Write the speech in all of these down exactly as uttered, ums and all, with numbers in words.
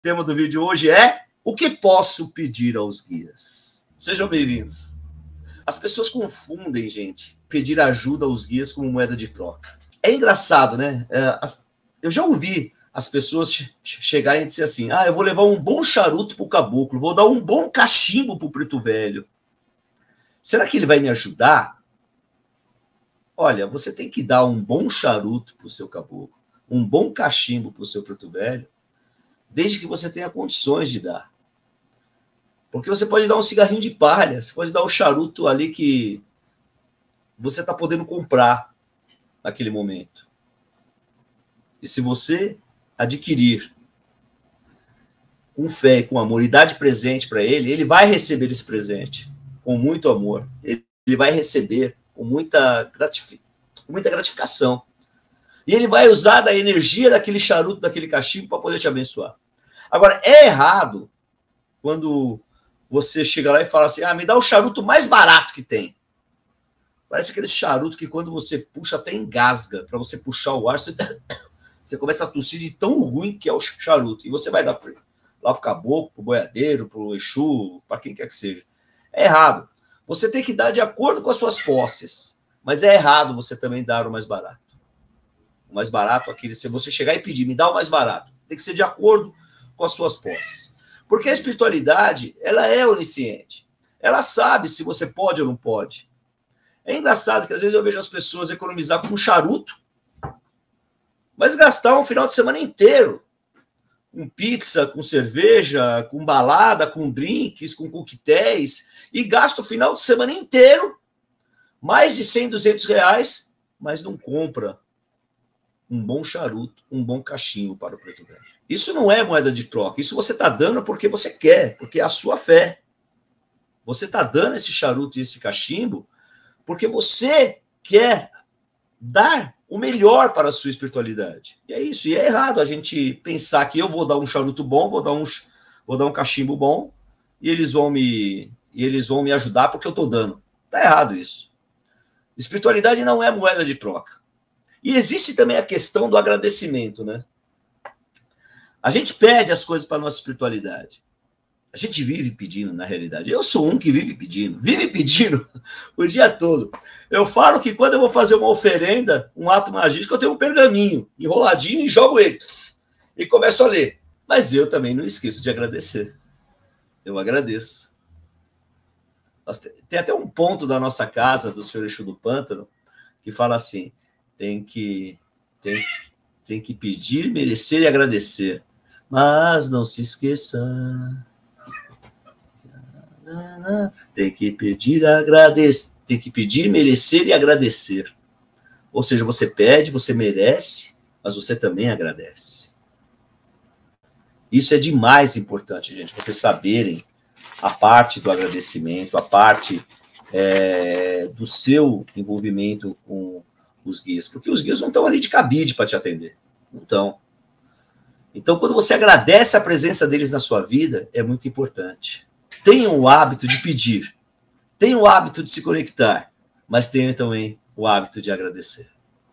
O tema do vídeo hoje é: o que posso pedir aos guias? Sejam bem-vindos. As pessoas confundem, gente, pedir ajuda aos guias como moeda de troca. É engraçado, né? Eu já ouvi as pessoas chegarem e dizer assim: ah, eu vou levar um bom charuto pro caboclo, vou dar um bom cachimbo pro preto velho. Será que ele vai me ajudar? Olha, você tem que dar um bom charuto pro seu caboclo, um bom cachimbo pro seu preto velho, desde que você tenha condições de dar. Porque você pode dar um cigarrinho de palha, você pode dar um charuto ali que você está podendo comprar naquele momento. E se você adquirir com fé e com amor e dar de presente para ele, ele vai receber esse presente com muito amor. Ele vai receber com muita, gratific... com muita gratificação. E ele vai usar da energia daquele charuto, daquele cachimbo, para poder te abençoar. Agora, é errado quando você chega lá e fala assim: ah, me dá o charuto mais barato que tem. Parece aquele charuto que quando você puxa até engasga. Para você puxar o ar, você, você começa a tossir de tão ruim que é o charuto. E você vai dar lá pro caboclo, pro boiadeiro, pro Exu, para quem quer que seja. É errado. Você tem que dar de acordo com as suas posses. Mas é errado você também dar o mais barato. O mais barato, aquele, se você chegar e pedir, me dá o mais barato. Tem que ser de acordo com as suas posses. Porque a espiritualidade, ela é onisciente. Ela sabe se você pode ou não pode. É engraçado que às vezes eu vejo as pessoas economizar com charuto, mas gastar um final de semana inteiro com pizza, com cerveja, com balada, com drinks, com coquetéis, e gasta o final de semana inteiro mais de cem, duzentos reais, mas não compra um bom charuto, um bom cachimbo para o preto velho. Isso não é moeda de troca. Isso você está dando porque você quer, porque é a sua fé. Você está dando esse charuto e esse cachimbo porque você quer dar o melhor para a sua espiritualidade. E é isso. E é errado a gente pensar que eu vou dar um charuto bom, vou dar um, vou dar um cachimbo bom, e eles vão me, e eles vão me ajudar porque eu estou dando. Está errado isso. Espiritualidade não é moeda de troca. E existe também a questão do agradecimento, né? A gente pede as coisas para a nossa espiritualidade. A gente vive pedindo, na realidade. Eu sou um que vive pedindo. Vive pedindo o dia todo. Eu falo que quando eu vou fazer uma oferenda, um ato magístico, eu tenho um pergaminho enroladinho e jogo ele. E começo a ler. Mas eu também não esqueço de agradecer. Eu agradeço. Tem até um ponto da nossa casa, do senhor Exu do Pântano, que fala assim: tem que, tem, tem que pedir, merecer e agradecer. Mas não se esqueça. Tem que pedir, agradecer. Tem que pedir, merecer e agradecer. Ou seja, você pede, você merece, mas você também agradece. Isso é demais importante, gente, vocês saberem a parte do agradecimento, a parte é, do seu envolvimento com os guias. Porque os guias não estão ali de cabide para te atender. Não estão. Então, quando você agradece a presença deles na sua vida, é muito importante. Tenham o hábito de pedir. Tenham o hábito de se conectar. Mas tenham também o hábito de agradecer.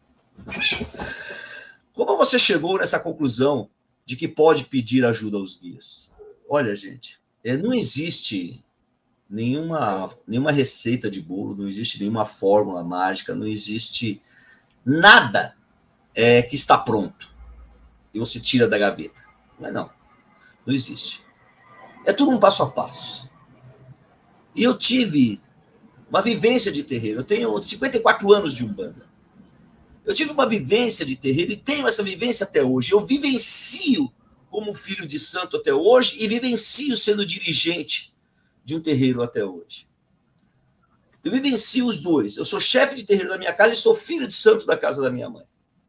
Como você chegou nessa conclusão de que pode pedir ajuda aos guias? Olha, gente, não existe nenhuma, nenhuma receita de bolo, não existe nenhuma fórmula mágica, não existe nada é, que está pronto e você tira da gaveta. Não é não. Não existe. É tudo um passo a passo. E eu tive uma vivência de terreiro. Eu tenho cinquenta e quatro anos de Umbanda. Eu tive uma vivência de terreiro e tenho essa vivência até hoje. Eu vivencio como filho de santo até hoje e vivencio sendo dirigente de um terreiro até hoje. Eu vivencio os dois. Eu sou chefe de terreiro da minha casa e sou filho de santo da casa da minha mãe.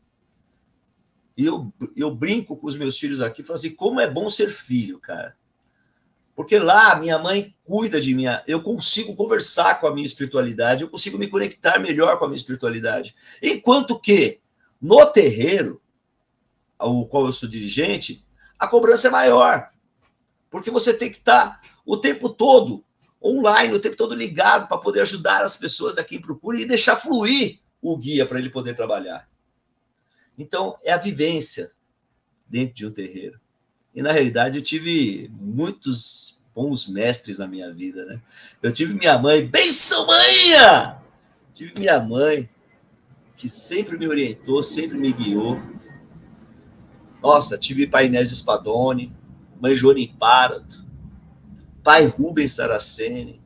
E eu, eu brinco com os meus filhos aqui, falo assim, como é bom ser filho, cara. Porque lá minha mãe cuida de mim, eu consigo conversar com a minha espiritualidade, eu consigo me conectar melhor com a minha espiritualidade. Enquanto que no terreiro, ao qual eu sou dirigente, a cobrança é maior. Porque você tem que estar o tempo todo online, o tempo todo ligado para poder ajudar as pessoas a quem procura e deixar fluir o guia para ele poder trabalhar. Então, é a vivência dentro de um terreiro. E, na realidade, eu tive muitos bons mestres na minha vida, né? Eu tive minha mãe, benção, manha! Tive minha mãe, que sempre me orientou, sempre me guiou. Nossa, tive pai Inésio Spadoni, mãe Joana Imparato, pai Rubens Saraceni,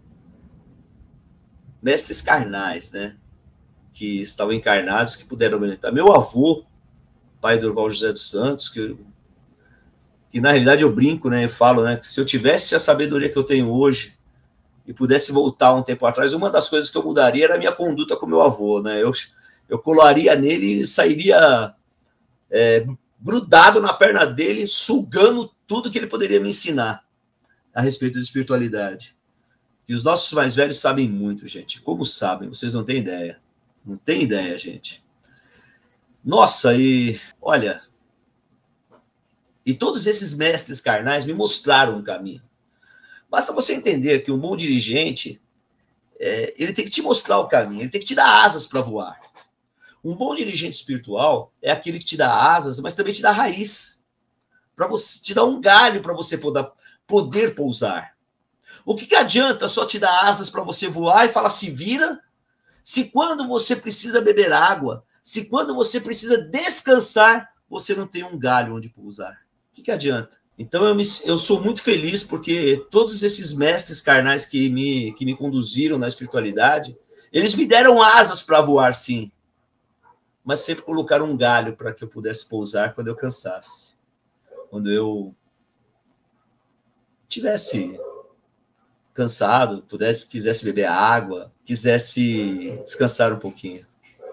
mestres carnais, né? Que estavam encarnados, que puderam orientar. Meu avô, pai Durval José dos Santos, que, que na realidade eu brinco, né? Eu falo, né? Que se eu tivesse a sabedoria que eu tenho hoje e pudesse voltar um tempo atrás, uma das coisas que eu mudaria era a minha conduta com meu avô, né? Eu, eu colaria nele e sairia é, grudado na perna dele, sugando tudo que ele poderia me ensinar a respeito de espiritualidade. E os nossos mais velhos sabem muito, gente. Como sabem? Vocês não têm ideia. Não tem ideia, gente. Nossa, e olha, e todos esses mestres carnais me mostraram um caminho. Basta você entender que um bom dirigente, é, ele tem que te mostrar o caminho, ele tem que te dar asas para voar. Um bom dirigente espiritual é aquele que te dá asas, mas também te dá raiz, para você te dar um galho para você poder, poder pousar. O que, que adianta só te dar asas para você voar e falar se vira, se quando você precisa beber água, se quando você precisa descansar, você não tem um galho onde pousar? O que, que adianta? Então eu, me, eu sou muito feliz porque todos esses mestres carnais que me, que me conduziram na espiritualidade, eles me deram asas para voar, sim, mas sempre colocaram um galho para que eu pudesse pousar quando eu cansasse, quando eu tivesse cansado, pudesse, quisesse beber água, quisesse descansar um pouquinho.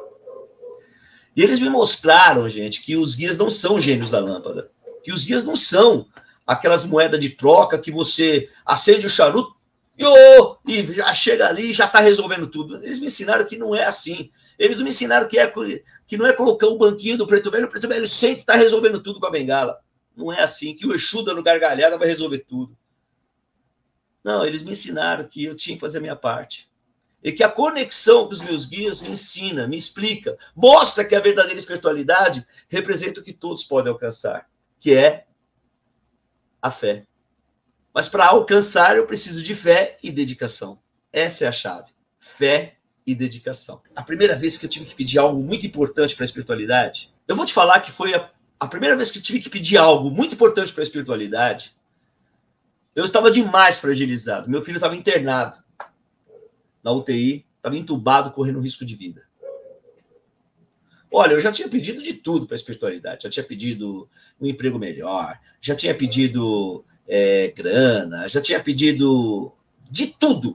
E eles me mostraram, gente, que os guias não são gênios da lâmpada, que os guias não são aquelas moedas de troca que você acende o charuto e já chega ali e já está resolvendo tudo. Eles me ensinaram que não é assim. Eles me ensinaram que, é, que não é colocar o banquinho do preto velho, o preto velho sente e está resolvendo tudo com a bengala. Não é assim, que o Exu dando gargalhada vai resolver tudo. Não, eles me ensinaram que eu tinha que fazer a minha parte. E que a conexão com os meus guias me ensina, me explica, mostra que a verdadeira espiritualidade representa o que todos podem alcançar, que é a fé. Mas para alcançar eu preciso de fé e dedicação. Essa é a chave. Fé e dedicação. A primeira vez que eu tive que pedir algo muito importante para a espiritualidade, eu vou te falar que foi a, a primeira vez que eu tive que pedir algo muito importante para a espiritualidade, eu estava demais fragilizado. Meu filho estava internado na U T I, estava entubado, correndo risco de vida. Olha, eu já tinha pedido de tudo para a espiritualidade. Já tinha pedido um emprego melhor, já tinha pedido é, grana, já tinha pedido de tudo.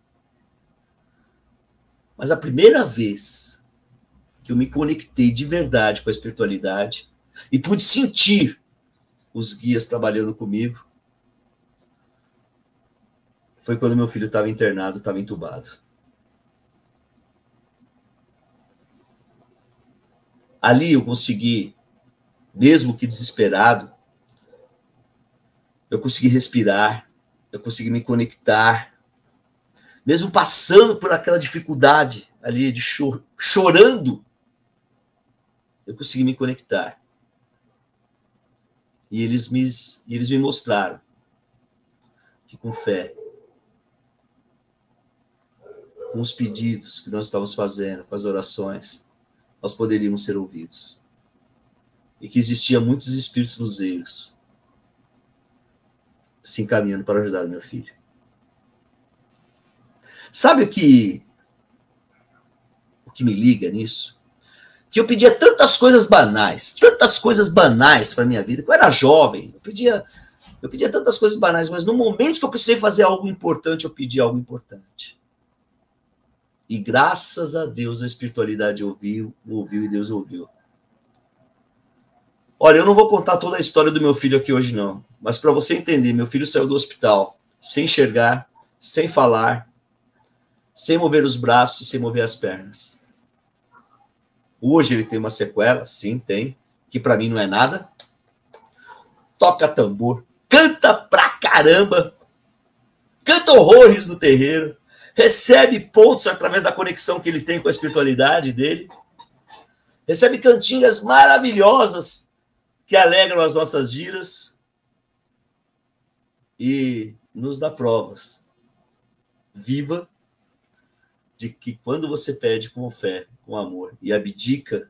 Mas a primeira vez que eu me conectei de verdade com a espiritualidade e pude sentir os guias trabalhando comigo, foi quando meu filho estava internado, estava entubado. Ali eu consegui, mesmo que desesperado, eu consegui respirar, eu consegui me conectar, mesmo passando por aquela dificuldade ali de chor- chorando, eu consegui me conectar. E eles me, e eles me mostraram que com fé, com os pedidos que nós estávamos fazendo, com as orações, nós poderíamos ser ouvidos. E que existia muitos espíritos luzeiros se encaminhando para ajudar o meu filho. Sabe o que, o que me liga nisso? Que eu pedia tantas coisas banais, tantas coisas banais para a minha vida. Quando eu era jovem, eu pedia, eu pedia tantas coisas banais, mas no momento que eu precisei fazer algo importante, eu pedi algo importante. E graças a Deus a espiritualidade ouviu, ouviu e Deus ouviu. Olha, eu não vou contar toda a história do meu filho aqui hoje não, mas para você entender, meu filho saiu do hospital sem enxergar, sem falar, sem mover os braços e sem mover as pernas. Hoje ele tem uma sequela, sim, tem, que para mim não é nada. Toca tambor, canta pra caramba, canta horrores no terreiro, recebe pontos através da conexão que ele tem com a espiritualidade dele, recebe cantigas maravilhosas que alegram as nossas giras, e nos dá provas viva de que quando você pede com fé, com amor e abdica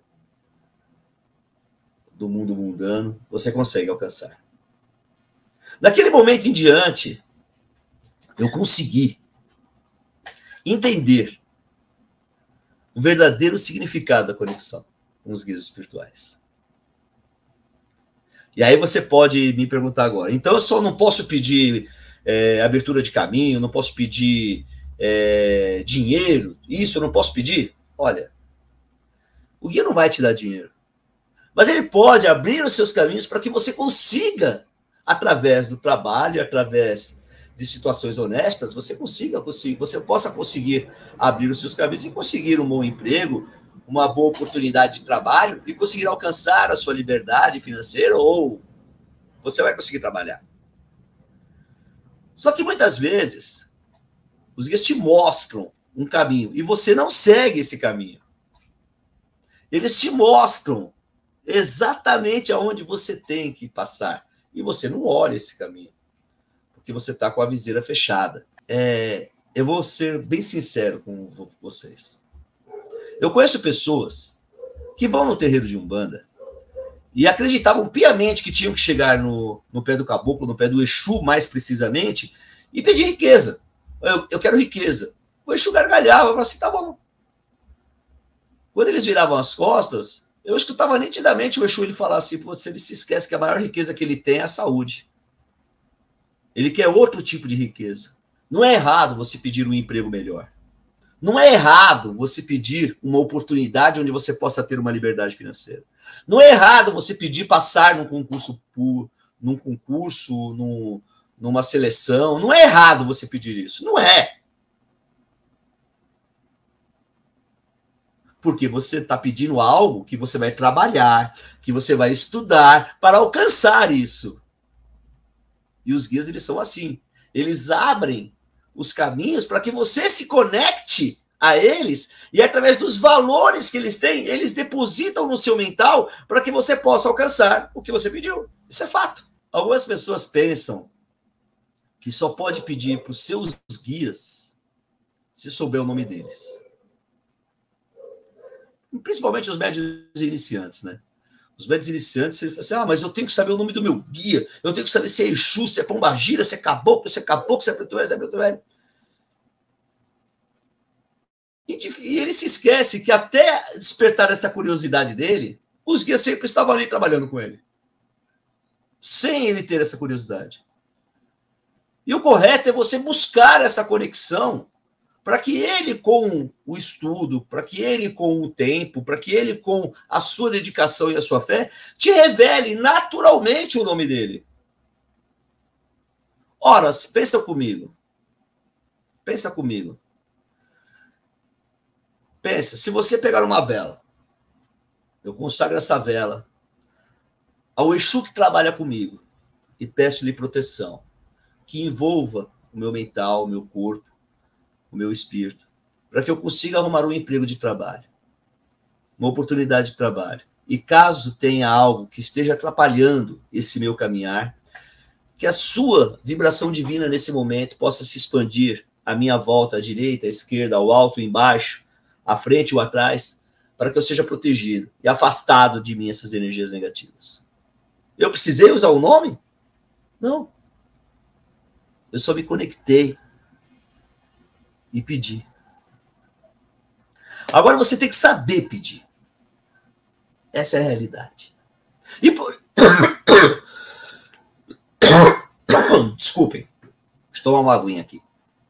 do mundo mundano, você consegue alcançar. Daquele momento em diante, eu consegui entender o verdadeiro significado da conexão com os guias espirituais. E aí você pode me perguntar agora, então eu só não posso pedir é, abertura de caminho, não posso pedir é, dinheiro, isso eu não posso pedir? Olha, o guia não vai te dar dinheiro, mas ele pode abrir os seus caminhos para que você consiga, através do trabalho, através de situações honestas, você consiga, você possa conseguir abrir os seus caminhos e conseguir um bom emprego, uma boa oportunidade de trabalho e conseguir alcançar a sua liberdade financeira, ou você vai conseguir trabalhar. Só que muitas vezes os guias te mostram um caminho e você não segue esse caminho. Eles te mostram exatamente aonde você tem que passar e você não olha esse caminho, porque você está com a viseira fechada. É, eu vou ser bem sincero com vocês. Eu conheço pessoas que vão no terreiro de Umbanda e acreditavam piamente que tinham que chegar no, no pé do caboclo, no pé do Exu, mais precisamente, e pedir riqueza. Eu, eu quero riqueza. O Exu gargalhava, falava assim, tá bom. Quando eles viravam as costas, eu escutava nitidamente o Exu ele falar assim, pô, ele se esquece que a maior riqueza que ele tem é a saúde. Ele quer outro tipo de riqueza. Não é errado você pedir um emprego melhor. Não é errado você pedir uma oportunidade onde você possa ter uma liberdade financeira. Não é errado você pedir passar num concurso, num concurso, num, numa seleção. Não é errado você pedir isso. Não é. Porque você está pedindo algo que você vai trabalhar, que você vai estudar para alcançar isso. E os guias, eles são assim. Eles abrem os caminhos para que você se conecte a eles e através dos valores que eles têm, eles depositam no seu mental para que você possa alcançar o que você pediu. Isso é fato. Algumas pessoas pensam que só pode pedir para os seus guias se souber o nome deles. Principalmente os médios iniciantes, né? Os médios iniciantes, eles falam assim, ah, mas eu tenho que saber o nome do meu guia, eu tenho que saber se é Exu, se é Pombagira, se é Caboclo, se é Caboclo, se é Preto Velho, se é Preto Velho. E ele se esquece que até despertar essa curiosidade dele, os guias sempre estavam ali trabalhando com ele. Sem ele ter essa curiosidade. E o correto é você buscar essa conexão para que ele, com o estudo, para que ele, com o tempo, para que ele, com a sua dedicação e a sua fé, te revele naturalmente o nome dele. Ora, pensa comigo. Pensa comigo. Pensa, se você pegar uma vela, eu consagro essa vela ao Exu que trabalha comigo e peço-lhe proteção, que envolva o meu mental, o meu corpo, o meu espírito, para que eu consiga arrumar um emprego de trabalho, uma oportunidade de trabalho. E caso tenha algo que esteja atrapalhando esse meu caminhar, que a sua vibração divina nesse momento possa se expandir à minha volta, à direita, à esquerda, ao alto, embaixo, à frente ou atrás, para que eu seja protegido e afastado de mim essas energias negativas. Eu precisei usar o nome? Não. Eu só me conectei e pedi. Agora você tem que saber pedir. Essa é a realidade. E por... Desculpem. Deixa eu tomar uma aguinha aqui.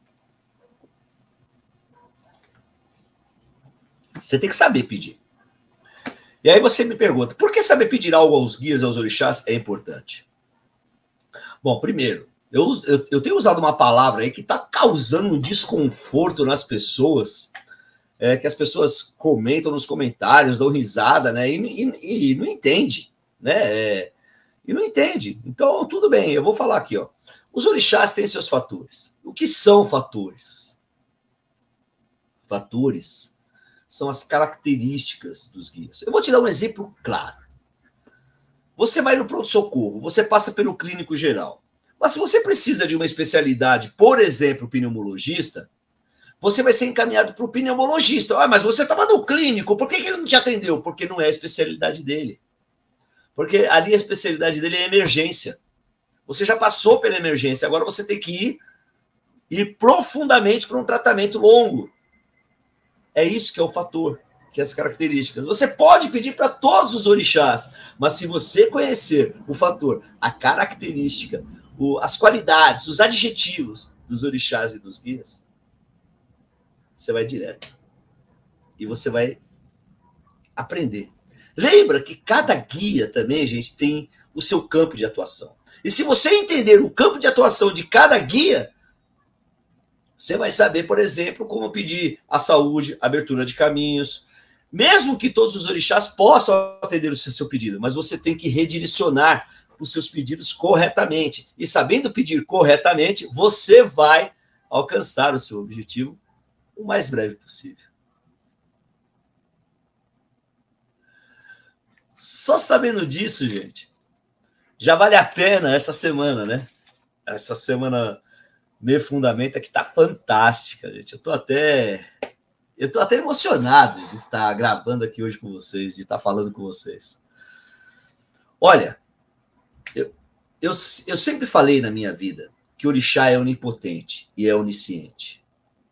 Você tem que saber pedir. E aí você me pergunta, por que saber pedir algo aos guias e aos orixás é importante? Bom, primeiro, eu, eu, eu tenho usado uma palavra aí que está causando um desconforto nas pessoas, é, que as pessoas comentam nos comentários, dão risada, né? E, e, e não entende, né? É, e não entende. Então, tudo bem, eu vou falar aqui, ó. Os orixás têm seus fatores. O que são fatores? Fatores são as características dos guias. Eu vou te dar um exemplo claro. Você vai no pronto-socorro, você passa pelo clínico geral. Mas se você precisa de uma especialidade, por exemplo, pneumologista, você vai ser encaminhado para o pneumologista. Ah, mas você estava no clínico, por que ele não te atendeu? Porque não é a especialidade dele. Porque ali a especialidade dele é emergência. Você já passou pela emergência, agora você tem que ir, ir profundamente para um tratamento longo. É isso que é o fator, que é as características. Você pode pedir para todos os orixás, mas se você conhecer o fator, a característica, o, as qualidades, os adjetivos dos orixás e dos guias, você vai direto. E você vai aprender. Lembra que cada guia também, gente, tem o seu campo de atuação. E se você entender o campo de atuação de cada guia, você vai saber, por exemplo, como pedir a saúde, a abertura de caminhos. Mesmo que todos os orixás possam atender o seu pedido, mas você tem que redirecionar os seus pedidos corretamente. E sabendo pedir corretamente, você vai alcançar o seu objetivo o mais breve possível. Só sabendo disso, gente, já vale a pena essa semana, né? Essa semana Me Fundamenta que tá fantástica, gente. Eu tô até eu tô até emocionado de estar tá gravando aqui hoje com vocês, de estar tá falando com vocês. Olha, eu, eu, eu sempre falei na minha vida que o orixá é onipotente e é onisciente.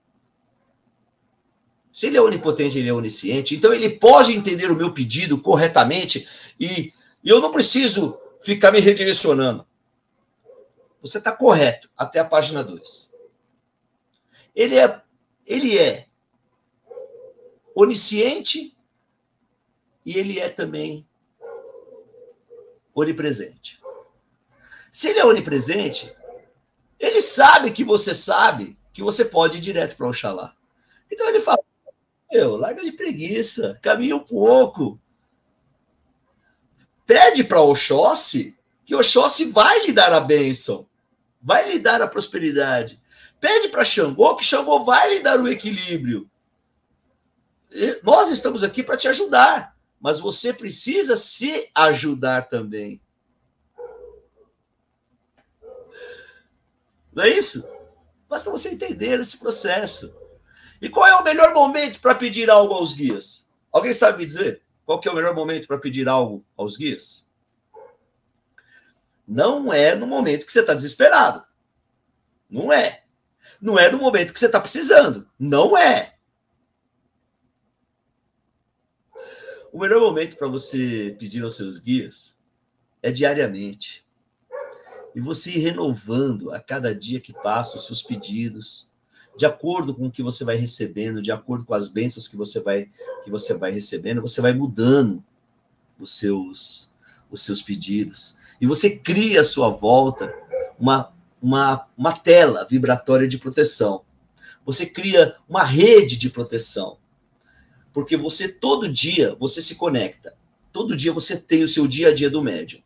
Se ele é onipotente, ele é onisciente, então ele pode entender o meu pedido corretamente e, e eu não preciso ficar me redirecionando. Você está correto até a página dois. Ele é, ele é onisciente e ele é também onipresente. Se ele é onipresente, ele sabe que você sabe que você pode ir direto para Oxalá. Então ele fala, meu, larga de preguiça, caminha um pouco. Pede para Oxóssi, que Oxóssi vai lhe dar a bênção, vai lhe dar a prosperidade. Pede para Xangô, que Xangô vai lhe dar o equilíbrio. E nós estamos aqui para te ajudar, mas você precisa se ajudar também. Não é isso? Basta você entender esse processo. E qual é o melhor momento para pedir algo aos guias? Alguém sabe me dizer? Qual que é o melhor momento para pedir algo aos guias? Não é no momento que você está desesperado. Não é. Não é no momento que você está precisando. Não é. O melhor momento para você pedir aos seus guias é diariamente. E você ir renovando a cada dia que passa os seus pedidos, de acordo com o que você vai recebendo, de acordo com as bênçãos que você vai, que você vai recebendo, você vai mudando os seus, os seus pedidos. E você cria à sua volta uma, uma, uma tela vibratória de proteção. Você cria uma rede de proteção. Porque você, todo dia, você se conecta. Todo dia você tem o seu dia a dia do médium.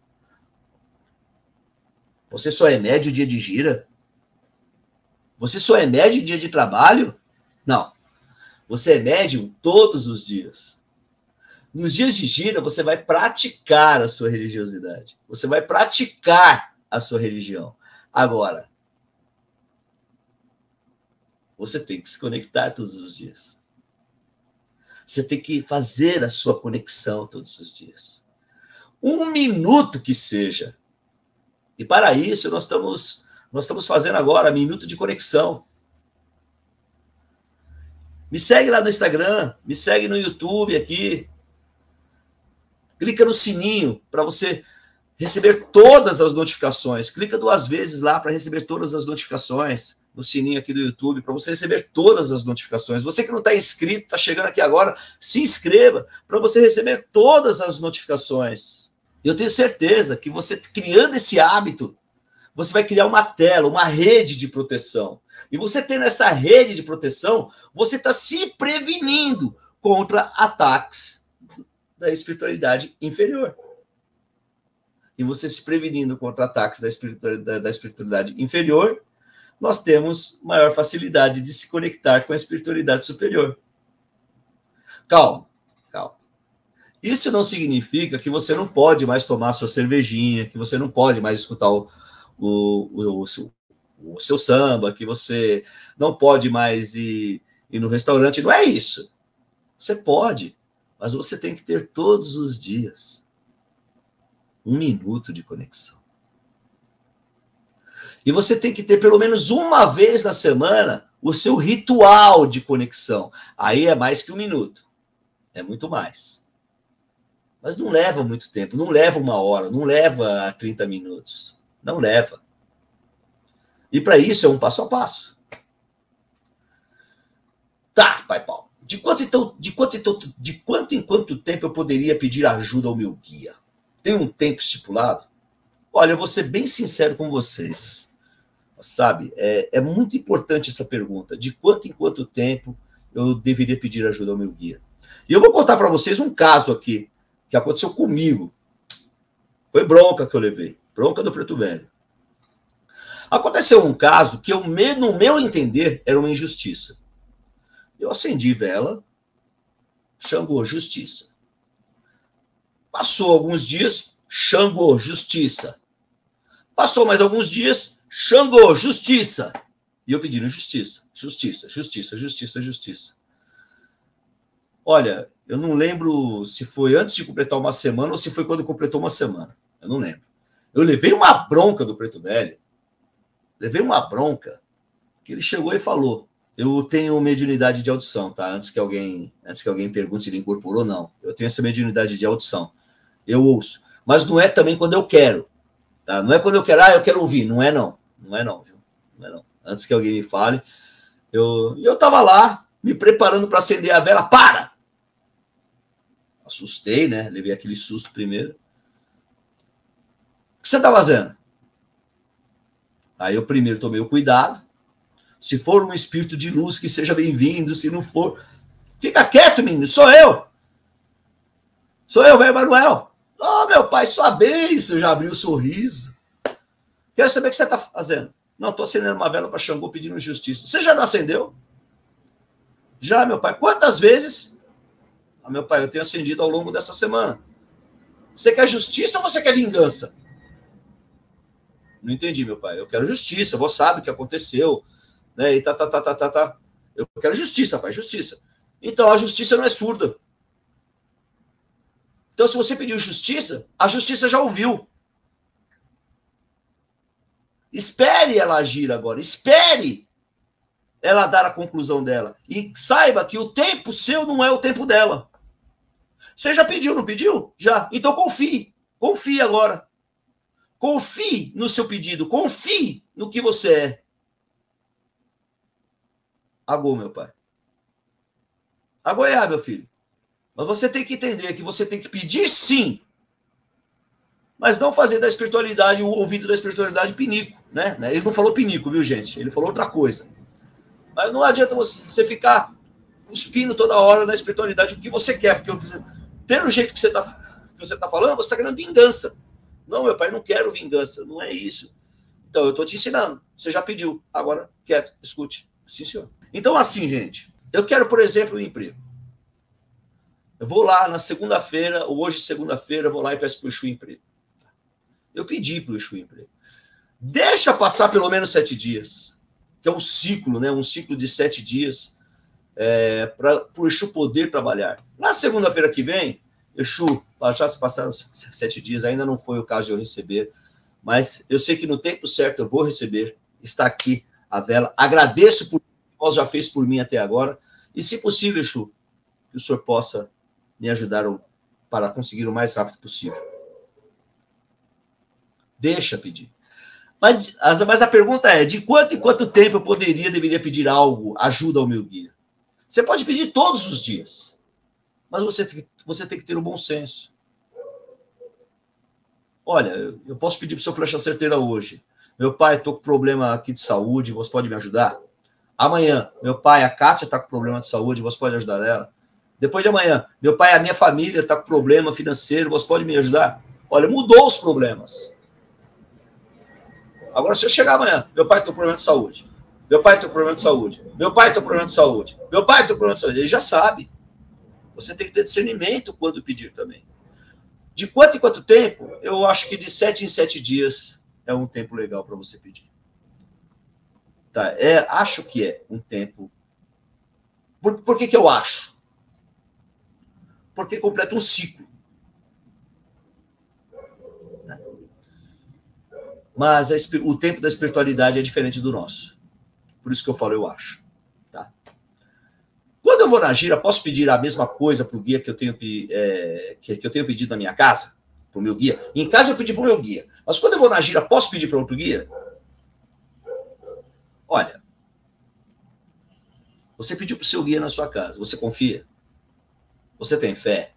Você só é médium dia de gira? Você só é médium em dia de trabalho? Não. Você é médium todos os dias. Nos dias de gira, você vai praticar a sua religiosidade. Você vai praticar a sua religião. Agora, você tem que se conectar todos os dias. Você tem que fazer a sua conexão todos os dias. Um minuto que seja. E para isso, nós estamos... Nós estamos fazendo agora Minuto de Conexão. Me segue lá no Instagram, me segue no YouTube aqui. Clica no sininho para você receber todas as notificações. Clica duas vezes lá para receber todas as notificações. No sininho aqui do YouTube, para você receber todas as notificações. Você que não está inscrito, está chegando aqui agora, se inscreva para você receber todas as notificações. Eu tenho certeza que você criando esse hábito, você vai criar uma tela, uma rede de proteção. E você tendo essa rede de proteção, você está se prevenindo contra ataques da espiritualidade inferior. E você se prevenindo contra ataques da espiritualidade, da espiritualidade inferior, nós temos maior facilidade de se conectar com a espiritualidade superior. Calma, calma. Isso não significa que você não pode mais tomar sua cervejinha, que você não pode mais escutar o o, o, o, seu, o seu samba, que você não pode mais ir, ir no restaurante. Não é isso. Você pode, mas você tem que ter todos os dias um minuto de conexão. E você tem que ter pelo menos uma vez na semana o seu ritual de conexão. Aí é mais que um minuto. É muito mais. Mas não leva muito tempo, não leva uma hora, não leva trinta minutos. Não leva. E para isso é um passo a passo. Tá, Pai Paulo. De quanto, então, de, quanto, então, de quanto em quanto tempo eu poderia pedir ajuda ao meu guia? Tem um tempo estipulado? Olha, eu vou ser bem sincero com vocês. Sabe, é, é muito importante essa pergunta. De quanto em quanto tempo eu deveria pedir ajuda ao meu guia? E eu vou contar para vocês um caso aqui, que aconteceu comigo. Foi bronca que eu levei. Bronca do Preto Velho. Aconteceu um caso que, eu, no meu entender, era uma injustiça. Eu acendi vela, Xangô, justiça. Passou alguns dias, Xangô, justiça. Passou mais alguns dias, Xangô, justiça. E eu pedindo justiça, justiça, justiça, justiça, justiça. Olha, eu não lembro se foi antes de completar uma semana ou se foi quando completou uma semana. Eu não lembro. Eu levei uma bronca do Preto Velho. Levei uma bronca que ele chegou e falou: eu tenho mediunidade de audição, tá? Antes que alguém, antes que alguém pergunte se ele incorporou, não. Eu tenho essa mediunidade de audição. Eu ouço. Mas não é também quando eu quero. Tá? Não é quando eu quero, ah, eu quero ouvir. Não é não. Não é não, viu? Não é não. Antes que alguém me fale. Eu, eu tava lá, me preparando para acender a vela. Para! Assustei, né? Levei aquele susto primeiro. O que você tá fazendo? Aí eu primeiro tomei o cuidado. Se for um espírito de luz, que seja bem-vindo. Se não for, fica quieto, menino. Sou eu. Sou eu, velho Manuel. Oh, meu pai, sua bênção. Já abriu o sorriso. Quero saber o que você está fazendo. Não, estou acendendo uma vela para Xangô pedindo justiça. Você já não acendeu? Já, meu pai. Quantas vezes? Ah, meu pai, eu tenho acendido ao longo dessa semana. Você quer justiça ou você quer vingança? Não entendi, meu pai. Eu quero justiça. Você sabe o que aconteceu. Né? E tá, tá, tá, tá, tá, tá. Eu quero justiça, pai, justiça. Então, a justiça não é surda. Então, se você pediu justiça, a justiça já ouviu. Espere ela agir agora. Espere ela dar a conclusão dela. E saiba que o tempo seu não é o tempo dela. Você já pediu, não pediu? Já. Então, confie. Confie agora. Confie no seu pedido. Confie no que você é. Agô, meu pai. Agoiá, meu filho. Mas você tem que entender que você tem que pedir sim, mas não fazer da espiritualidade, o ouvido da espiritualidade pinico, né? Ele não falou pinico, viu, gente? Ele falou outra coisa. Mas não adianta você ficar cuspindo toda hora na espiritualidade o que você quer, porque pelo jeito que você está que você tá falando, você está querendo vingança. Não, meu pai, não quero vingança, não é isso. Então, eu estou te ensinando. Você já pediu. Agora, quieto, escute. Sim, senhor. Então, assim, gente, eu quero, por exemplo, um emprego. Eu vou lá na segunda-feira, ou hoje, segunda-feira, eu vou lá e peço para o Exu emprego. Eu pedi para o Exu emprego. Deixa passar pelo menos sete dias, que é um ciclo, né? Um ciclo de sete dias é, para o Exu poder trabalhar. Na segunda-feira que vem, Exu, já se passaram sete dias, ainda não foi o caso de eu receber, mas eu sei que no tempo certo eu vou receber. Está aqui a vela. Agradeço por o que o já fez por mim até agora. E, se possível, Exu, que o senhor possa me ajudar para conseguir o mais rápido possível. Deixa pedir. Mas, mas a pergunta é, de quanto em quanto tempo eu poderia, deveria pedir algo, ajuda ao meu guia? Você pode pedir todos os dias, mas você tem, você tem que ter o bom senso. Olha, eu posso pedir para o seu flecha certeira hoje. Meu pai, estou com problema aqui de saúde, você pode me ajudar? Amanhã, meu pai, a Kátia está com problema de saúde, você pode ajudar ela? Depois de amanhã, meu pai, a minha família está com problema financeiro, você pode me ajudar? Olha, mudou os problemas. Agora, se eu chegar amanhã, meu pai tem um problema de saúde, meu pai tem um problema de saúde, meu pai tem um problema de saúde, meu pai tem um problema de saúde, ele já sabe. Você tem que ter discernimento quando pedir também. De quanto em quanto tempo? Eu acho que de sete em sete dias é um tempo legal para você pedir. Tá? É, acho que é um tempo... Por, por que que eu acho? Porque completa um ciclo. Mas a, o tempo da espiritualidade é diferente do nosso. Por isso que eu falo, eu acho. Tá? Quando eu vou na gira, posso pedir a mesma coisa para o guia que eu, tenho, é, que, que eu tenho pedido na minha casa? Para o meu guia? Em casa eu pedi para o meu guia. Mas quando eu vou na gira, posso pedir para outro guia? Olha, você pediu para o seu guia na sua casa. Você confia? Você tem fé?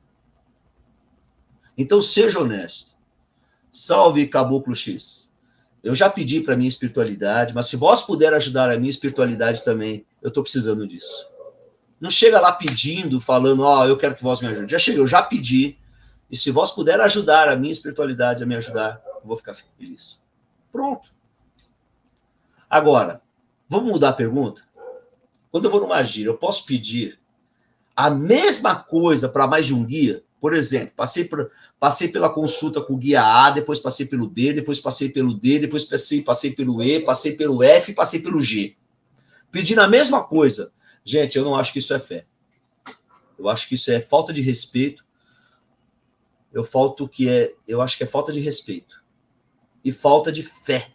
Então seja honesto. Salve Caboclo X. Eu já pedi para a minha espiritualidade, mas se vós puder ajudar a minha espiritualidade também, eu estou precisando disso. Não chega lá pedindo, falando, ó, oh, eu quero que vós me ajude. Já cheguei, eu já pedi, e se vós puder ajudar a minha espiritualidade a me ajudar, eu vou ficar feliz. Pronto. Agora, vamos mudar a pergunta? Quando eu vou numa gira, eu posso pedir a mesma coisa para mais de um guia? Por exemplo, passei, por, passei pela consulta com o guia A, depois passei pelo B, depois passei pelo D, depois passei, passei pelo E, passei pelo F, passei pelo G. Pedindo a mesma coisa. Gente, eu não acho que isso é fé. Eu acho que isso é falta de respeito. Eu, falto que é, eu acho que é falta de respeito. E falta de fé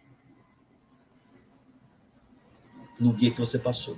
no guia que você passou.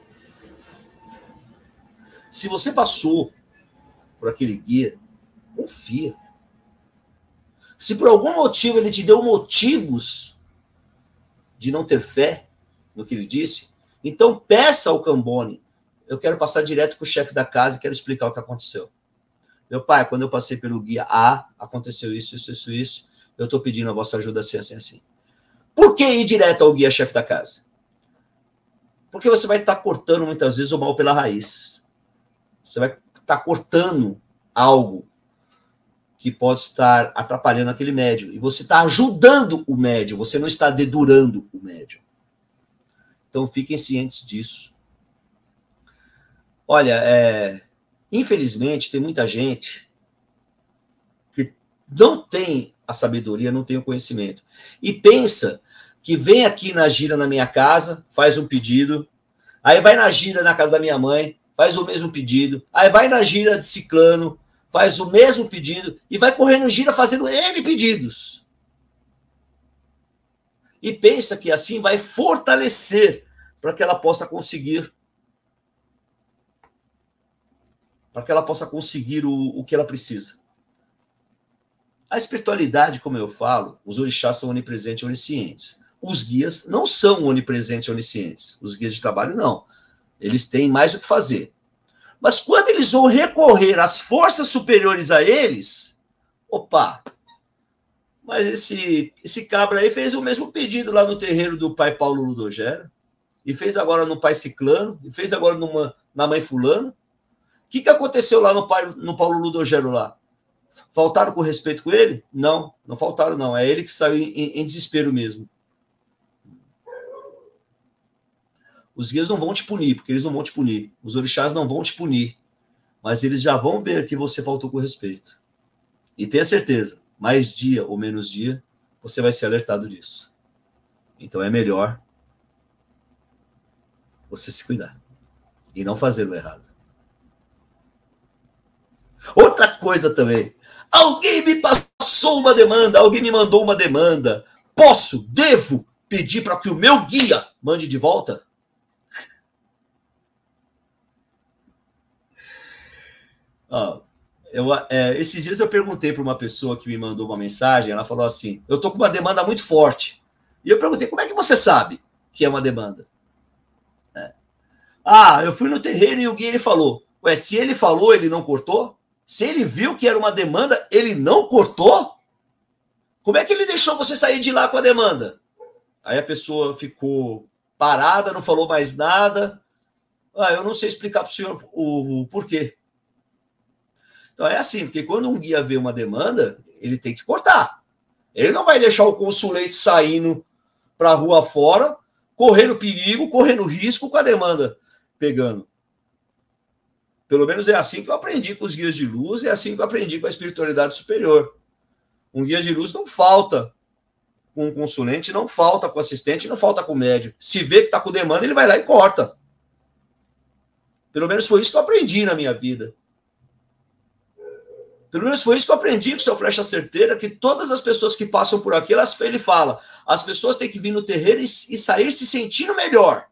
Se você passou por aquele guia, confia. Se por algum motivo ele te deu motivos de não ter fé no que ele disse, então peça ao Cambone. Eu quero passar direto com o chefe da casa e quero explicar o que aconteceu. Meu pai, quando eu passei pelo guia A, aconteceu isso, isso, isso, isso. Eu estou pedindo a vossa ajuda assim, assim, assim. Por que ir direto ao guia chefe da casa? Porque você vai estar cortando muitas vezes o mal pela raiz. Você vai estar cortando algo que pode estar atrapalhando aquele médium. E você está ajudando o médium, você não está dedurando o médium. Então fiquem cientes disso. Olha, é, infelizmente tem muita gente que não tem a sabedoria, não tem o conhecimento. E pensa que vem aqui na gira na minha casa, faz um pedido, aí vai na gira na casa da minha mãe, faz o mesmo pedido, aí vai na gira de ciclano, faz o mesmo pedido e vai correndo gira fazendo N pedidos. E pensa que assim vai fortalecer para que ela possa conseguir para que ela possa conseguir o, o que ela precisa. A espiritualidade, como eu falo, os orixás são onipresentes e oniscientes. Os guias não são onipresentes e oniscientes. Os guias de trabalho, não. Eles têm mais o que fazer. Mas quando eles vão recorrer às forças superiores a eles, opa, mas esse, esse cabra aí fez o mesmo pedido lá no terreiro do pai Paulo Ludogera, e fez agora no pai Ciclano, e fez agora numa, na mãe Fulano. O que, que aconteceu lá no, pai, no Paulo Ludogero lá? Faltaram com respeito com ele? Não, não faltaram não. É ele que saiu em, em desespero mesmo. Os guias não vão te punir, porque eles não vão te punir. Os orixás não vão te punir. Mas eles já vão ver que você faltou com respeito. E tenha certeza, mais dia ou menos dia, você vai ser alertado disso. Então é melhor você se cuidar. E não fazer o errado. Outra coisa também. Alguém me passou uma demanda, alguém me mandou uma demanda. Posso, devo pedir para que o meu guia mande de volta? Ah, eu, é, esses dias eu perguntei para uma pessoa que me mandou uma mensagem, ela falou assim, eu tô com uma demanda muito forte. E eu perguntei, como é que você sabe que é uma demanda? É. Ah, eu fui no terreiro e o guia ele falou. Ué, se ele falou, ele não cortou? Se ele viu que era uma demanda, ele não cortou? Como é que ele deixou você sair de lá com a demanda? Aí a pessoa ficou parada, não falou mais nada. Ah, eu não sei explicar para o senhor o, o porquê. Então é assim, porque quando um guia vê uma demanda, ele tem que cortar. Ele não vai deixar o consulente saindo para a rua fora, correndo perigo, correndo risco com a demanda pegando. Pelo menos é assim que eu aprendi com os guias de luz, é assim que eu aprendi com a espiritualidade superior. Um guia de luz não falta com o consulente, não falta com o assistente, não falta com o médico. Se vê que está com demanda, ele vai lá e corta. Pelo menos foi isso que eu aprendi na minha vida. Pelo menos foi isso que eu aprendi com o seu Flecha Certeira, que todas as pessoas que passam por aqui, elas, ele fala, as pessoas têm que vir no terreiro e, e sair se sentindo melhor.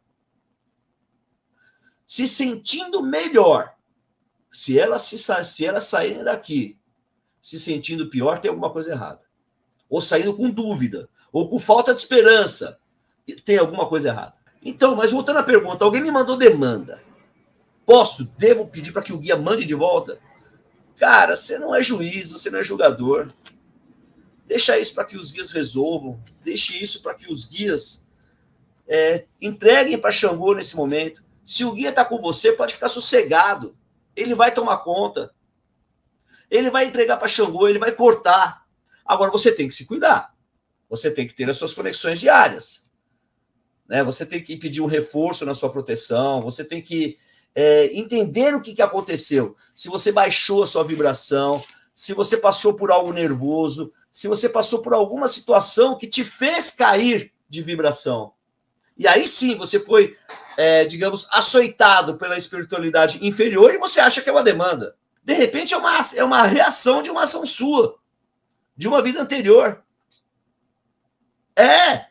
Se sentindo melhor. Se elas, se, se elas saírem daqui se sentindo pior, tem alguma coisa errada. Ou saindo com dúvida, ou com falta de esperança, tem alguma coisa errada. Então, mas voltando à pergunta, alguém me mandou demanda. Posso, devo pedir para que o guia mande de volta? Cara, você não é juiz, você não é julgador. Deixa isso para que os guias resolvam. Deixe isso para que os guias é, entreguem para Xangô nesse momento. Se o guia está com você, pode ficar sossegado. Ele vai tomar conta. Ele vai entregar para Xangô, ele vai cortar. Agora, você tem que se cuidar. Você tem que ter as suas conexões diárias. Né? Você tem que pedir um reforço na sua proteção. Você tem que é, entender o que, que aconteceu. Se você baixou a sua vibração, se você passou por algo nervoso, se você passou por alguma situação que te fez cair de vibração. E aí sim, você foi, é, digamos, açoitado pela espiritualidade inferior e você acha que é uma demanda. De repente é uma, é uma reação de uma ação sua, de uma vida anterior. É!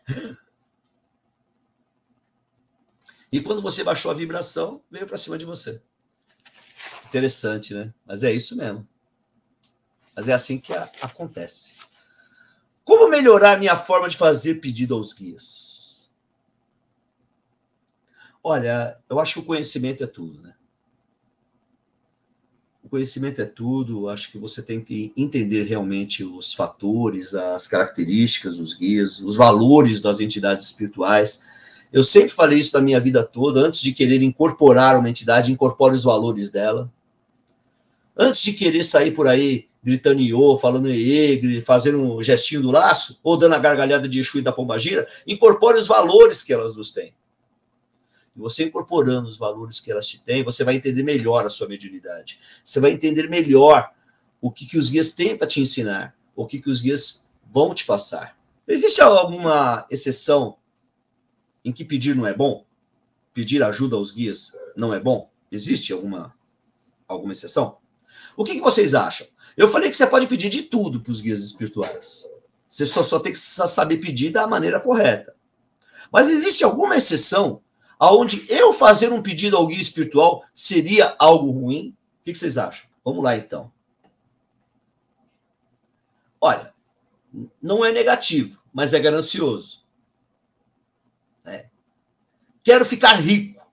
E quando você baixou a vibração, veio para cima de você. Interessante, né? Mas é isso mesmo. Mas é assim que a, acontece. Como melhorar minha forma de fazer pedido aos guias? Olha, eu acho que o conhecimento é tudo, né? O conhecimento é tudo, acho que você tem que entender realmente os fatores, as características dos guias, os valores das entidades espirituais. Eu sempre falei isso na minha vida toda, antes de querer incorporar uma entidade, incorpore os valores dela. Antes de querer sair por aí gritando iô, falando iê, fazendo um gestinho do laço, ou dando a gargalhada de Exu e da Pombagira, incorpore os valores que elas nos têm. E você incorporando os valores que elas te têm, você vai entender melhor a sua mediunidade. Você vai entender melhor o que, que os guias têm para te ensinar, o que, que os guias vão te passar. Existe alguma exceção em que pedir não é bom? Pedir ajuda aos guias não é bom? Existe alguma, alguma exceção? O que, que vocês acham? Eu falei que você pode pedir de tudo para os guias espirituais. Você só, só tem que saber pedir da maneira correta. Mas existe alguma exceção aonde eu fazer um pedido ao guia espiritual seria algo ruim? O que vocês acham? Vamos lá, então. Olha, não é negativo, mas é ganancioso. É. Quero ficar rico.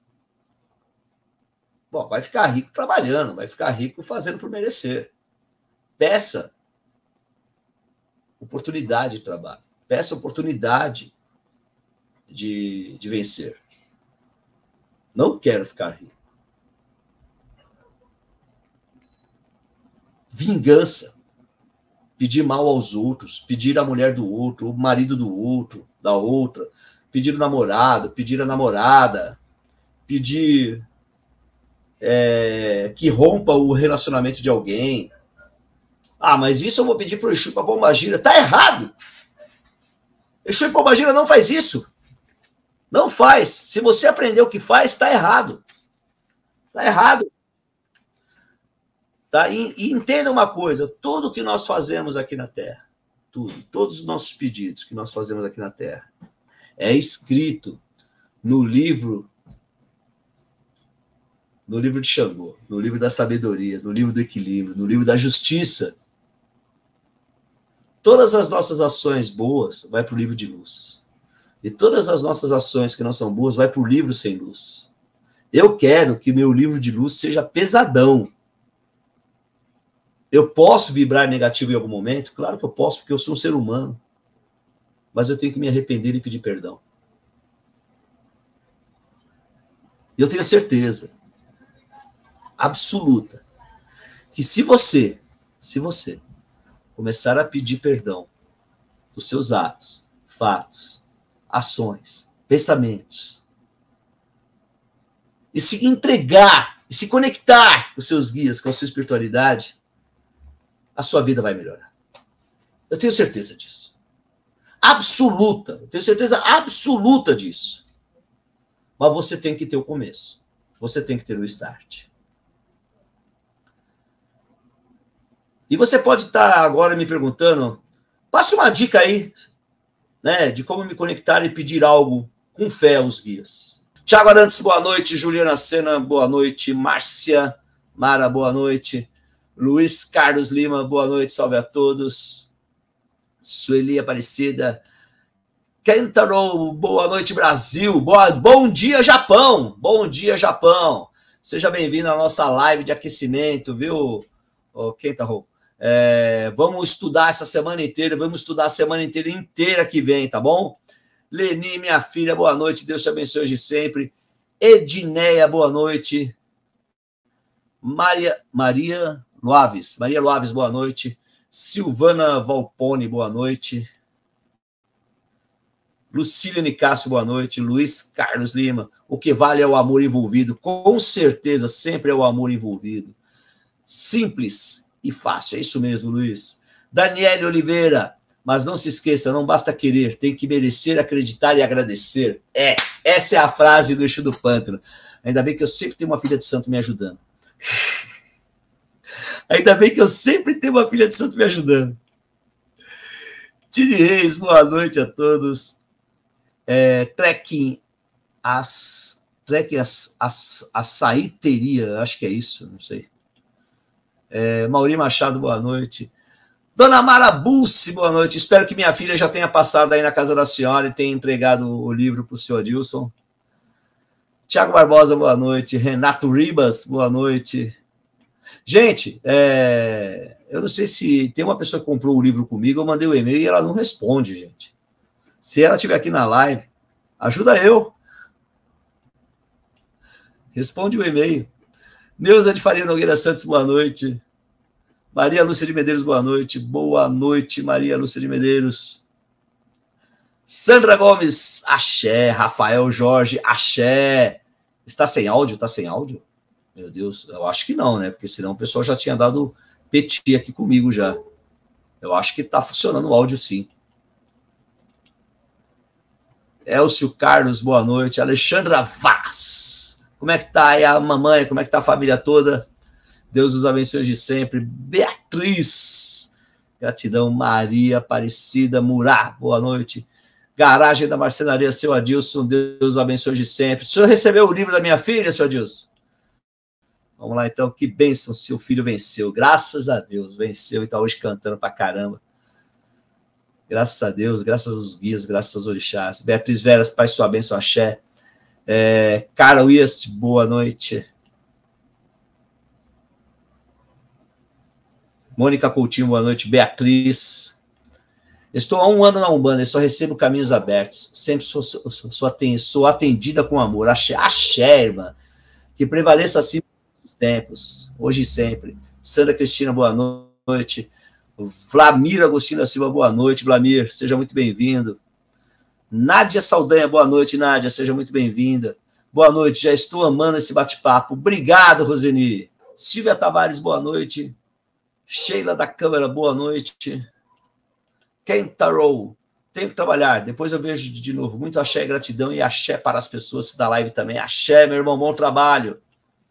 Bom, vai ficar rico trabalhando, vai ficar rico fazendo por merecer. Peça oportunidade de trabalho. Peça oportunidade de, de vencer. Não quero ficar rico. Vingança. Pedir mal aos outros. Pedir a mulher do outro, o marido do outro, da outra. Pedir o namorado, pedir a namorada. Pedir é, que rompa o relacionamento de alguém. Ah, mas isso eu vou pedir pro Exu e pra Pombagira. Tá errado! Exu e Pombagira não faz isso. Não faz. Se você aprender o que faz, está errado. Está errado. Tá? E, e entenda uma coisa, tudo que nós fazemos aqui na Terra, tudo, todos os nossos pedidos que nós fazemos aqui na Terra, é escrito no livro, no livro de Xangô, no livro da sabedoria, no livro do equilíbrio, no livro da justiça. Todas as nossas ações boas vai para o livro de luz. E todas as nossas ações que não são boas vai para o livro sem luz. Eu quero que meu livro de luz seja pesadão. Eu posso vibrar negativo em algum momento? Claro que eu posso, porque eu sou um ser humano. Mas eu tenho que me arrepender e pedir perdão. E eu tenho certeza absoluta que se você, se você começar a pedir perdão dos seus atos, fatos, ações, pensamentos, e se entregar, e se conectar com os seus guias, com a sua espiritualidade, a sua vida vai melhorar. Eu tenho certeza disso. absoluta. Eu tenho certeza absoluta disso. Mas você tem que ter o começo. Você tem que ter o start. E você pode estar agora me perguntando, passe uma dica aí, né, de como me conectar e pedir algo com fé aos guias. Tiago Arantes, boa noite. Juliana Sena, boa noite. Márcia Mara, boa noite. Luiz Carlos Lima, boa noite. Salve a todos. Sueli Aparecida. Kentaro, boa noite, Brasil. Boa, bom dia, Japão. Bom dia, Japão. Seja bem-vindo à nossa live de aquecimento, viu, oh, Kentaro? É, vamos estudar essa semana inteira, vamos estudar a semana inteira, inteira que vem, tá bom? Leni, minha filha, boa noite, Deus te abençoe hoje sempre. Edneia, boa noite. Maria, Maria Loaves, Maria Loaves, boa noite. Silvana Valpone, boa noite. Lucília Nicásio, boa noite. Luiz Carlos Lima, o que vale é o amor envolvido. Com certeza, sempre é o amor envolvido. Simples e fácil, é isso mesmo, Luiz. Daniele Oliveira, mas não se esqueça, não basta querer, tem que merecer, acreditar e agradecer. É, essa é a frase do Exu do Pântano. Ainda bem que eu sempre tenho uma filha de santo me ajudando. Ainda bem que eu sempre tenho uma filha de santo me ajudando. Tini Reis, boa noite a todos. É, trekking as, trekking as, as, açaiteria, acho que é isso, não sei. É, Mauri Machado, boa noite. Dona Mara Bussi, boa noite. Espero que minha filha já tenha passado aí na casa da senhora e tenha entregado o livro para o senhor Adilson. Tiago Barbosa, boa noite. Renato Ribas, boa noite. Gente, é, eu não sei se tem uma pessoa que comprou o livro comigo, eu mandei o e-mail e ela não responde, gente. Se ela estiver aqui na live, ajuda eu. Responde o e-mail. Neuza de Faria Nogueira Santos, boa noite. Maria Lúcia de Medeiros, boa noite. Boa noite, Maria Lúcia de Medeiros. Sandra Gomes, axé. Rafael Jorge, axé. Está sem áudio? Está sem áudio? Meu Deus, eu acho que não, né? Porque senão o pessoal já tinha dado peti aqui comigo já. Eu acho que está funcionando o áudio, sim. Elcio Carlos, boa noite. Alexandra Vaz. Como é que tá aí a mamãe? Como é que tá a família toda? Deus os abençoe de sempre. Beatriz. Gratidão. Maria Aparecida Murá, boa noite. Garagem da Marcenaria, seu Adilson. Deus os abençoe de sempre. O senhor recebeu o livro da minha filha, seu Adilson? Vamos lá, então. Que bênção, seu filho venceu. Graças a Deus, venceu e está hoje cantando pra caramba. Graças a Deus, graças aos guias, graças aos orixás. Beatriz Veras, Pai, sua bênção, axé. É, Carol West, boa noite. Mônica Coutinho, boa noite. Beatriz. Estou há um ano na Umbanda e só recebo caminhos abertos. Sempre sou, sou, sou, sou atendida com amor. Axé, axé, irmã. Que prevaleça assim os tempos, hoje e sempre. Sandra Cristina, boa noite. Vlamir Agostinho da Silva, boa noite. Vlamir, seja muito bem-vindo. Nádia Saldanha, boa noite, Nádia, seja muito bem-vinda. Boa noite, já estou amando esse bate-papo. Obrigado, Roseni. Silvia Tavares, boa noite. Sheila da Câmara, boa noite. Kentaro, tenho que trabalhar, depois eu vejo de novo. Muito axé, gratidão e axé para as pessoas da live também. Axé, meu irmão, bom trabalho.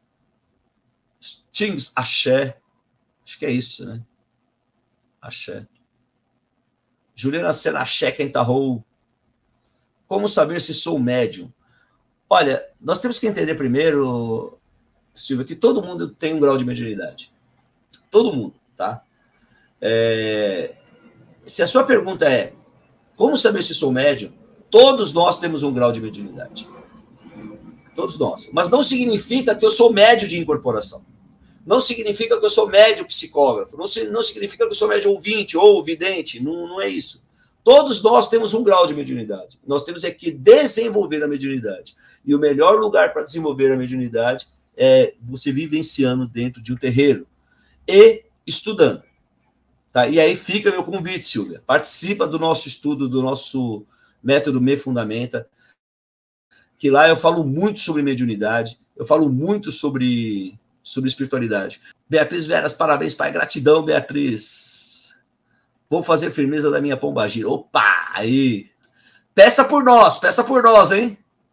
Stings, axé. Acho que é isso, né? Axé. Juliana Sena, axé, Kentaro. Como saber se sou médium? Olha, nós temos que entender primeiro, Silvia, que todo mundo tem um grau de mediunidade. Todo mundo, tá? É... Se a sua pergunta é como saber se sou médium, todos nós temos um grau de mediunidade. Todos nós. Mas não significa que eu sou médium de incorporação. Não significa que eu sou médium psicógrafo. Não, não significa que eu sou médium ouvinte ou vidente. Não, não é isso. Todos nós temos um grau de mediunidade. Nós temos é que desenvolver a mediunidade. E o melhor lugar para desenvolver a mediunidade é você vivenciando dentro de um terreiro e estudando. Tá? E aí fica meu convite, Silvia. Participa do nosso estudo, do nosso método Me Fundamenta, que lá eu falo muito sobre mediunidade, eu falo muito sobre, sobre espiritualidade. Beatriz Veras, parabéns, pai. Gratidão, Beatriz. Vou fazer firmeza da minha pombagira. Opa, aí. Peça por nós, peça por nós, hein?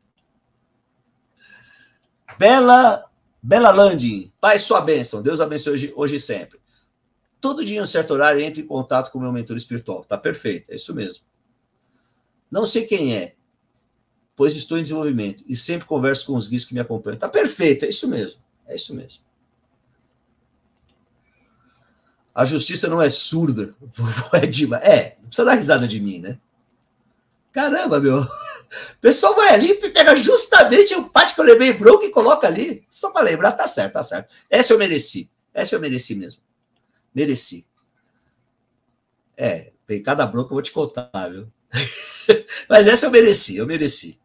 Bela, Bela Landing, Pai, sua bênção. Deus abençoe hoje, hoje e sempre. Todo dia em um certo horário entre em contato com o meu mentor espiritual. Tá perfeito, é isso mesmo. Não sei quem é, pois estou em desenvolvimento e sempre converso com os guias que me acompanham. Tá perfeito, é isso mesmo, é isso mesmo. A justiça não é surda. Vovô é demais. É, não precisa dar risada de mim, né? Caramba, meu. O pessoal vai ali e pega justamente o parte que eu levei bronca e coloca ali. Só para lembrar, tá certo, tá certo. Essa eu mereci. Essa eu mereci mesmo. Mereci. É, tem cada bronca eu vou te contar, viu? Mas essa eu mereci, eu mereci.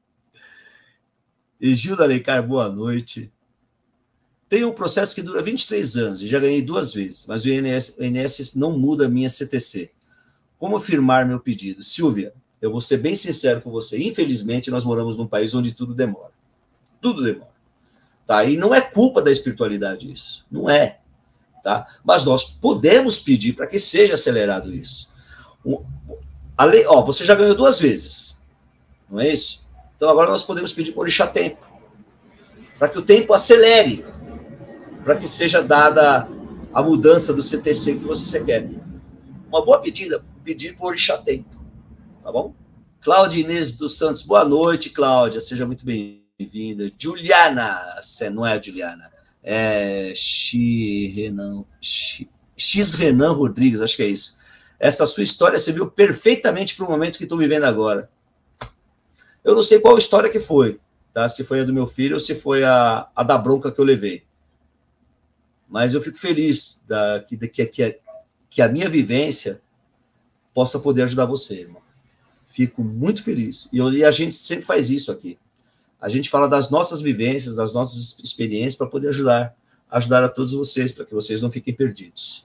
E Gilda Alencar, boa noite. Tenho um processo que dura vinte e três anos e já ganhei duas vezes, mas o I N S, o I N S não muda a minha C T C. Como firmar meu pedido? Silvia, eu vou ser bem sincero com você. Infelizmente, nós moramos num país onde tudo demora. Tudo demora. Tá? E não é culpa da espiritualidade isso. Não é. Tá? Mas nós podemos pedir para que seja acelerado isso. O, a lei, ó, você já ganhou duas vezes. Não é isso? Então agora nós podemos pedir por orixá tempo. Para que o tempo acelere. Para que seja dada a mudança do C T C que você quer. Uma boa pedida, pedir por orixá tempo. Tá bom? Cláudia Inês dos Santos, boa noite, Cláudia, seja muito bem-vinda. Juliana, não é a Juliana, é X Renan, X Renan Rodrigues, acho que é isso. Essa sua história serviu perfeitamente para o momento que estou vivendo agora. Eu não sei qual história que foi, tá? Se foi a do meu filho ou se foi a, a da bronca que eu levei. Mas eu fico feliz da, que, que, que, que a minha vivência possa poder ajudar você, irmão. Fico muito feliz. E, eu, e a gente sempre faz isso aqui. A gente fala das nossas vivências, das nossas experiências para poder ajudar, ajudar a todos vocês, para que vocês não fiquem perdidos.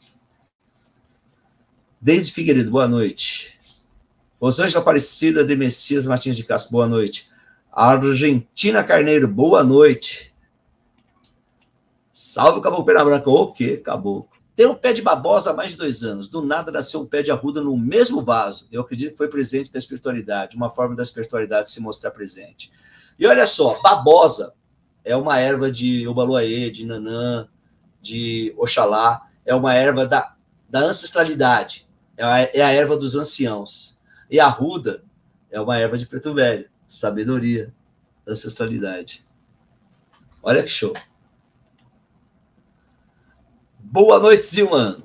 Deise Figueiredo, boa noite. Rosângela Aparecida de Messias Martins de Castro, boa noite. Argentina Carneiro, boa noite. Salve o Caboclo Pena Branca. O quê, Caboclo? Tem um pé de babosa há mais de dois anos. Do nada nasceu um pé de arruda no mesmo vaso. Eu acredito que foi presente da espiritualidade, uma forma da espiritualidade se mostrar presente. E olha só, babosa é uma erva de Obaluaê, de Nanã, de Oxalá. É uma erva da, da ancestralidade. É a, é a erva dos anciãos. E a arruda é uma erva de preto velho. Sabedoria, ancestralidade. Olha que show. Boa noite, Zilman.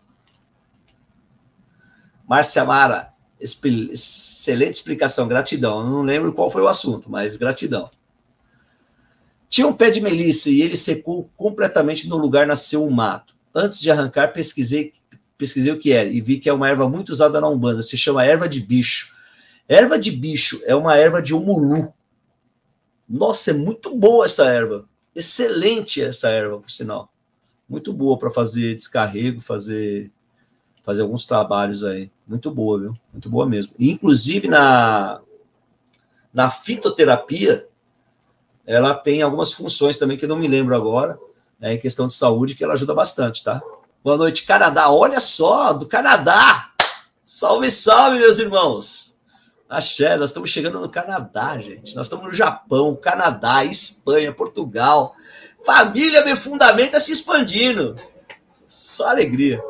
Márcia Mara, excelente explicação, gratidão. Eu não lembro qual foi o assunto, mas gratidão. Tinha um pé de melissa e ele secou completamente. No lugar nasceu um mato. Antes de arrancar, pesquisei, pesquisei o que era e vi que é uma erva muito usada na Umbanda. Se chama erva de bicho. Erva de bicho é uma erva de umulu. Nossa, é muito boa essa erva. Excelente essa erva, por sinal. Muito boa para fazer descarrego, fazer, fazer alguns trabalhos aí. Muito boa, viu? Muito boa mesmo. E, inclusive, na, na fitoterapia, ela tem algumas funções também que eu não me lembro agora, né, em questão de saúde, que ela ajuda bastante, tá? Boa noite, Canadá. Olha só, do Canadá. Salve, salve, meus irmãos. Axé, nós estamos chegando no Canadá, gente. Nós estamos no Japão, Canadá, Espanha, Portugal. Família Me Fundamenta se expandindo. Só alegria.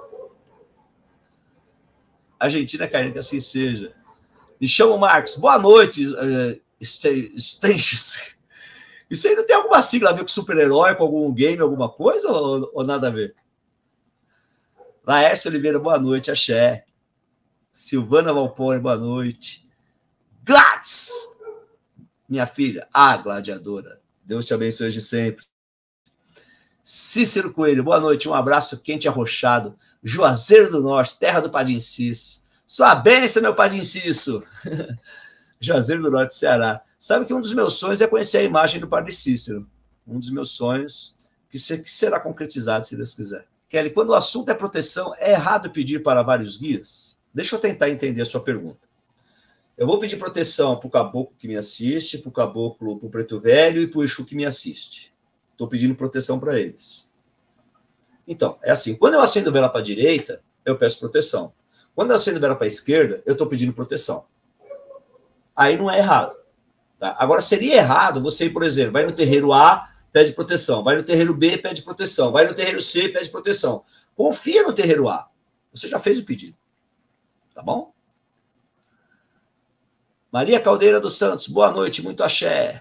Argentina, Carne, que assim seja. Me chamo Marcos. Boa noite, uh, Stenches. Isso aí não tem alguma sigla a ver com super-herói, com algum game, alguma coisa, ou, ou nada a ver? Laércio Oliveira, boa noite, axé. Silvana Valpone, boa noite. Gladys, minha filha, a gladiadora. Deus te abençoe hoje sempre. Cícero Coelho, boa noite, um abraço quente e arrochado. Juazeiro do Norte, terra do Padim Cisso. Sua bênção, meu Padim Cisso. Juazeiro do Norte, Ceará. Sabe que um dos meus sonhos é conhecer a imagem do Padre Cícero. Um dos meus sonhos que será concretizado, se Deus quiser. Kelly, quando o assunto é proteção, é errado pedir para vários guias? Deixa eu tentar entender a sua pergunta. Eu vou pedir proteção para o caboclo que me assiste, para o caboclo, para o preto velho e para o Exu que me assiste. Estou pedindo proteção para eles. Então, é assim, quando eu acendo vela para a direita, eu peço proteção. Quando você libera para a esquerda, eu estou pedindo proteção. Aí não é errado. Tá? Agora, seria errado você ir, por exemplo, vai no terreiro A, pede proteção. Vai no terreiro B, pede proteção. Vai no terreiro C, pede proteção. Confia no terreiro A. Você já fez o pedido. Tá bom? Maria Caldeira dos Santos, boa noite, muito axé.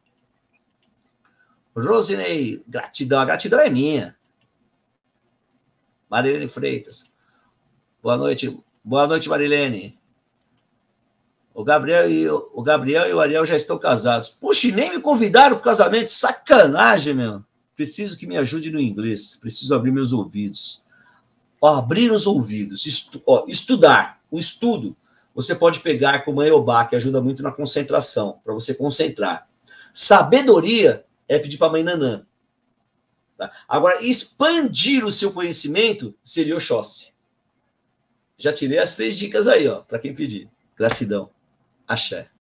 Rosinei, gratidão. A gratidão é minha. Marilene Freitas. Boa noite. Boa noite, Marilene. O Gabriel, e o, o Gabriel e o Ariel já estão casados. Puxa, nem me convidaram para o casamento. Sacanagem, meu. Preciso que me ajude no inglês. Preciso abrir meus ouvidos. Ó, abrir os ouvidos. Estu, ó, estudar. O estudo você pode pegar com o Manhobá, que ajuda muito na concentração, para você concentrar. Sabedoria é pedir para a mãe Nanã. Tá? Agora, expandir o seu conhecimento seria o Oxóssi. Já tirei as três dicas aí, ó, para quem pedir. Gratidão. Axé.